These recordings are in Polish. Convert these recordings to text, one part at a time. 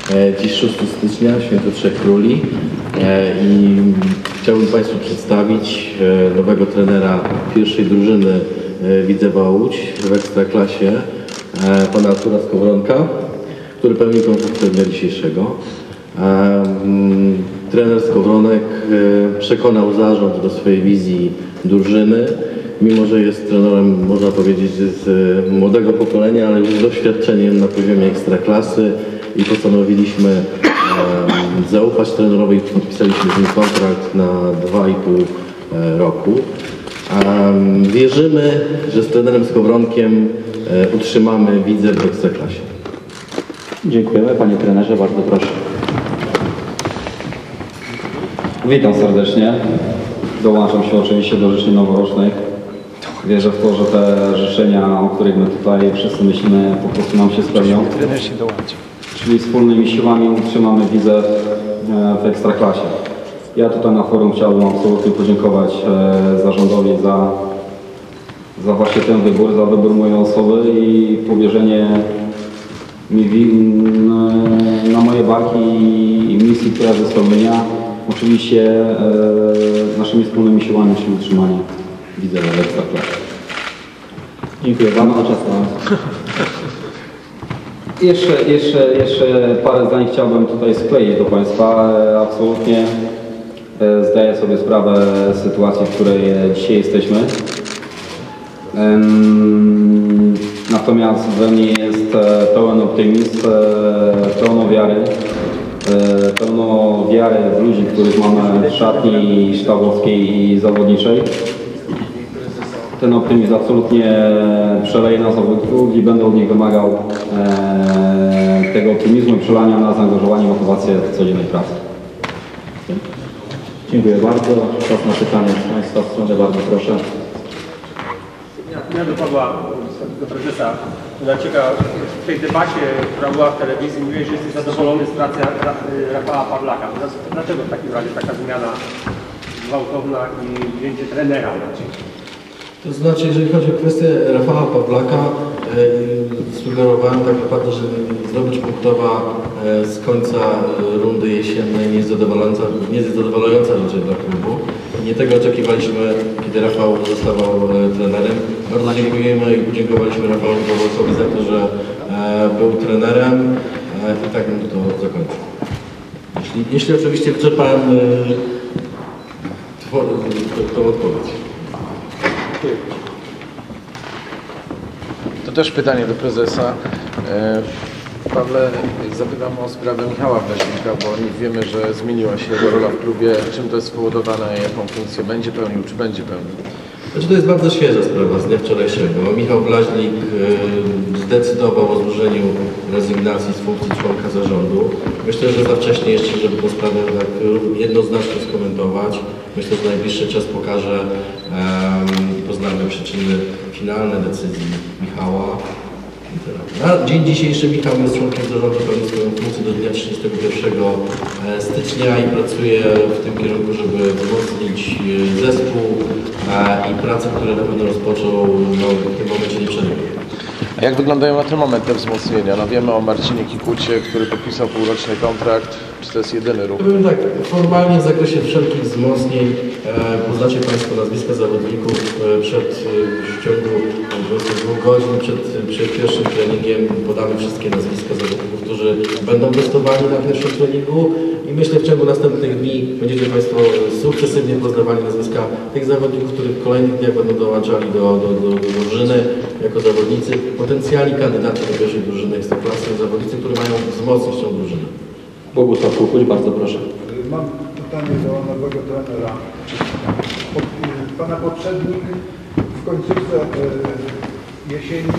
Dziś 6 stycznia, święto Trzech Króli i chciałbym Państwu przedstawić nowego trenera pierwszej drużyny Widzewa Łódź w Ekstraklasie, pana Artura Skowronka, który pełni funkcję dnia dzisiejszego. Trener Skowronek przekonał zarząd do swojej wizji drużyny, mimo że jest trenerem, można powiedzieć, z młodego pokolenia, ale już z doświadczeniem na poziomie ekstraklasy i postanowiliśmy zaufać trenerowi i podpisaliśmy z nim kontrakt na 2,5 roku. Wierzymy, że z trenerem Skowronkiem utrzymamy Widzew w ekstraklasie. Dziękujemy, panie trenerze, bardzo proszę. Witam serdecznie. Dołączam się oczywiście do życzeń noworocznych. Wierzę w to, że te życzenia, o których my tutaj wszyscy myślimy, po prostu nam się spełnią. Trener się dołączy. Czyli wspólnymi siłami utrzymamy Widzew w ekstraklasie. Ja tutaj na forum chciałbym absolutnie podziękować zarządowi za właśnie ten wybór, za wybór mojej osoby i powierzenie mi na moje barki i misji, która jest do spełnienia. Oczywiście naszymi wspólnymi siłami, czyli utrzymanie Widzewa w ekstraklasie. Dziękuję bardzo. Czas na... Jeszcze parę zdań chciałbym tutaj skleić do Państwa. Absolutnie zdaję sobie sprawę z sytuacji, w której dzisiaj jesteśmy. Natomiast we mnie jest pełen optymizm, pełno wiary w ludzi, których mamy w szatni sztabowskiej i zawodniczej. Ten optymizm absolutnie przeleje na zawodników i będę od nich wymagał tego optymizmu i przelania na zaangażowanie i motywację w codziennej pracy. Dziękuję bardzo. Czas na pytanie z Państwa strony, bardzo proszę. Ja do Pawła, do prezesa. Dlaczego w tej debacie, która była w telewizji, mówiłeś, że jesteś zadowolony z pracy Rafała Pawlaka. Dlaczego w takim razie taka zmiana gwałtowna i wzięcie trenera na ciebie? To znaczy, jeżeli chodzi o kwestię Rafała Pawlaka, sugerowałem tak naprawdę, że zdobyć punktowa z końca rundy jesiennej nie jest zadowalająca raczej dla klubu. Nie tego oczekiwaliśmy, kiedy Rafał zostawał trenerem. Bardzo dziękujemy i podziękowaliśmy Rafałowi Pawlakowi za to, że był trenerem i tak bym to zakończył. Jeśli oczywiście wyczerpałem tą odpowiedź. To też pytanie do prezesa. Pawle, zapytam o sprawę Michała Wleśnika, bo wiemy, że zmieniła się jego rola w klubie. Czym to jest spowodowane, jaką funkcję będzie pełnił, czy będzie pełnił? Znaczy, to jest bardzo świeża sprawa z dnia wczorajszego. Michał Blaźnik zdecydował o złożeniu rezygnacji z funkcji członka zarządu. Myślę, że za wcześnie jeszcze, żeby tę sprawę tak jednoznacznie skomentować. Myślę, że najbliższy czas pokaże i poznamy przyczyny finalne decyzji Michała. Na dzień dzisiejszy Michał jest członkiem zarządu, pełni swoją funkcję do dnia 31 stycznia i pracuje w tym kierunku, żeby wzmocnić zespół i pracę, które na pewno rozpoczął, w tym momencie nie przerwie. A jak wyglądają na ten moment te wzmocnienia? No wiemy o Marcinie Kikucie, który podpisał półroczny kontrakt. Czy to jest jedyny ruch? Powiem tak, formalnie w zakresie wszelkich wzmocnień poznacie Państwo nazwiska zawodników w ciągu 22 godzin przed pierwszym treningiem podamy wszystkie nazwiska zawodników, którzy będą testowani na pierwszym treningu i myślę, w ciągu następnych dni będziecie Państwo sukcesywnie poznawali nazwiska tych zawodników, którzy w kolejnych dniach będą dołączali do drużyny jako zawodnicy, potencjalni kandydaci do pierwszej drużyny ekstraklasy, zawodnicy, którzy mają wzmocnić tę drużynę. Bogusław Kukuć, bardzo proszę. Mam pytanie do nowego trenera. Pana poprzednik w końcówce jesieni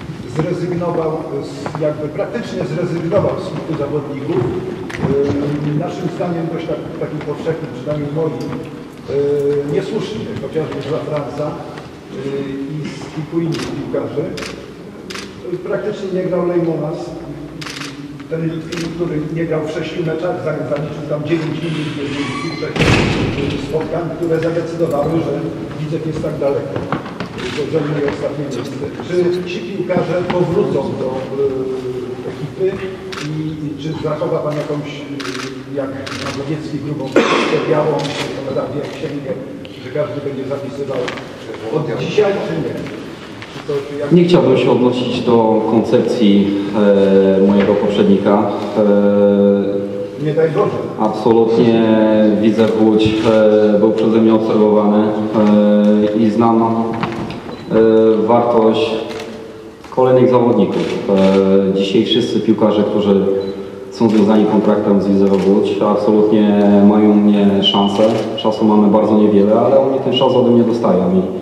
praktycznie zrezygnował z kilku zawodników. Naszym zdaniem dość takim powszechnym, przynajmniej moim, niesłusznie, chociażby z Franca i z kilku innych piłkarzy. Praktycznie nie grał Lejmonas. Ten Litwin, który nie grał w 6 meczach, zaliczył tam 9 minut w spotkań, które zadecydowały, że Widzew jest tak daleko. To zajmuje ostatnie miejsce. Czy ci piłkarze powrócą do ekipy i czy zachowa Pan jakąś, jak Mazowiecki, grubą białą, jak księgę, że każdy będzie zapisywał od dzisiaj, czy nie? Nie chciałbym się odnosić do koncepcji mojego poprzednika. Nie daj Boże. Absolutnie widzę Łódź, był przeze mnie obserwowany i znam wartość kolejnych zawodników. Dzisiaj wszyscy piłkarze, którzy są związani kontraktem z Widzewa Łódź, absolutnie mają u mnie szansę. Czasu mamy bardzo niewiele, ale oni ten czas ode mnie dostają. I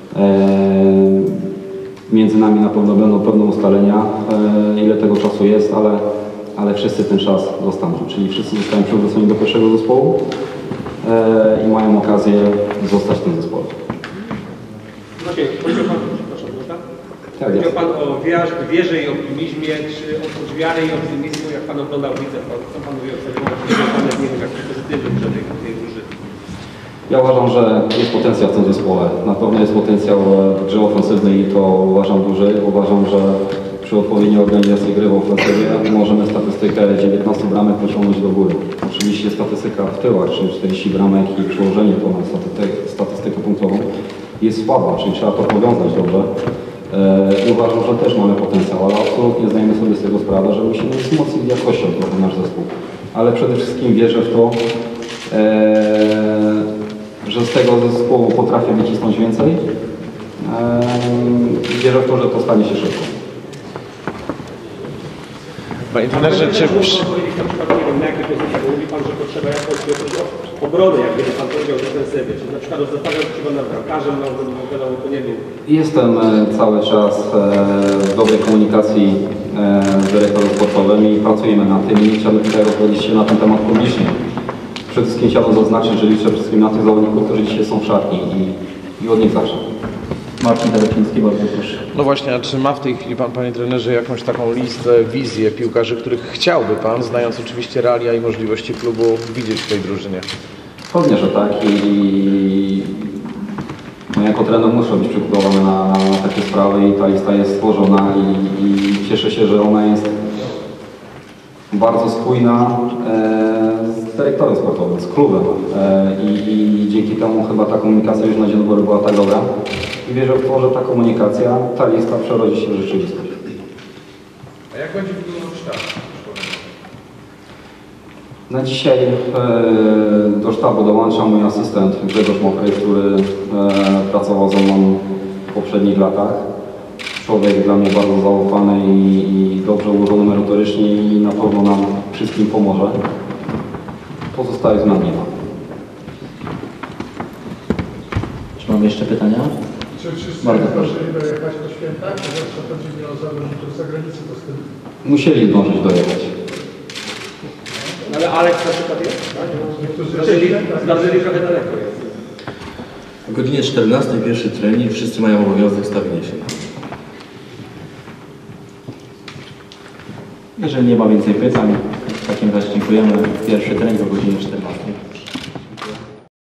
między nami na pewno będą pewne ustalenia, ile tego czasu jest, ale wszyscy ten czas dostaną. Czyli wszyscy zostają przywróceni do pierwszego zespołu i mają okazję zostać w tym zespole. Właśnie, powiedział Pan, przepraszam, tak? Tak Powiedział jest. Pan o wierze i optymizmie, czy oprócz wiary i optymizmu, jak Pan oglądał Widzew, co Pan mówi obserwował, czy Pan jest, nie wiem, jakiś pozytywny przebieg tej drużyny? Ja uważam, że jest potencjał w tym zespole. Na pewno jest potencjał w grze ofensywnej i to uważam duży. Uważam, że przy odpowiedniej organizacji gry w ofensywie możemy statystykę 19 bramek pociągnąć do góry. Oczywiście statystyka w tyłach, czyli 40 bramek i przełożenie to na statystykę punktową jest słaba, czyli trzeba to powiązać dobrze. I uważam, że też mamy potencjał, ale absolutnie zdajemy sobie z tego sprawę, że musimy wzmocnić jakością trochę nasz zespół. Ale przede wszystkim wierzę w to, że z tego zespołu potrafię wycisnąć więcej. Wierzę w to, że to stanie się szybko. Panie trenerze, czy... Można powiedzieć na przykład, nie wiem, na jakiej pozycji, bo mówi Pan, że potrzeba jakąś obrony, jak gdyby Pan powiedział, w defensywie. Czy na przykład zostawiał trzeba nad bramkarzem, wiadomo, to nie wiem. Jestem cały czas w dobrej komunikacji z dyrektorem sportowym i pracujemy nad tym i chciałbym tutaj odpowiedzieć się na ten temat publicznie. Przede wszystkim chciałbym zaznaczyć, że liczę przede wszystkim na tych zawodników, którzy dzisiaj są w szatni i od nich zacznę. Marcin Telepiński, bardzo proszę. No właśnie, a czy ma w tej chwili Pan, Panie trenerze, jakąś taką listę, wizję piłkarzy, których chciałby Pan, znając oczywiście realia i możliwości klubu, widzieć w tej drużynie? Pewnie, że tak i no jako trener muszę być przygotowany na takie sprawy i ta lista jest stworzona i cieszę się, że ona jest bardzo spójna z dyrektorem sportowym, z klubem i dzięki temu chyba ta komunikacja już na dzień dobry była tak dobra i wierzę w to, że ta komunikacja, ta lista przerodzi się w rzeczywistość. A jak będzie wyglądał sztab? Na dzisiaj do sztabu dołącza mój asystent Grzegorz Mokry, który pracował ze mną w poprzednich latach. Człowiek dla mnie bardzo zaufany i dobrze ułożony merytorycznie i na pewno nam wszystkim pomoże. Pozostałych zmian nie ma. Czy mamy jeszcze pytania? Czy wszyscy Bardzo proszę. zdążyli dojechać do święta? Zwłaszcza to, że miał zawodników z zagranicy, to z tym... Musieli zdążyć dojechać. Ale Aleks na przykład jest, tak? Niektórzy Zdążyli trochę daleko jest. O godzinie 14 pierwszy trening, wszyscy mają obowiązek stawienia się. Jeżeli nie ma więcej pytań, w takim razie dziękujemy. Pierwszy trening o godzinie 14.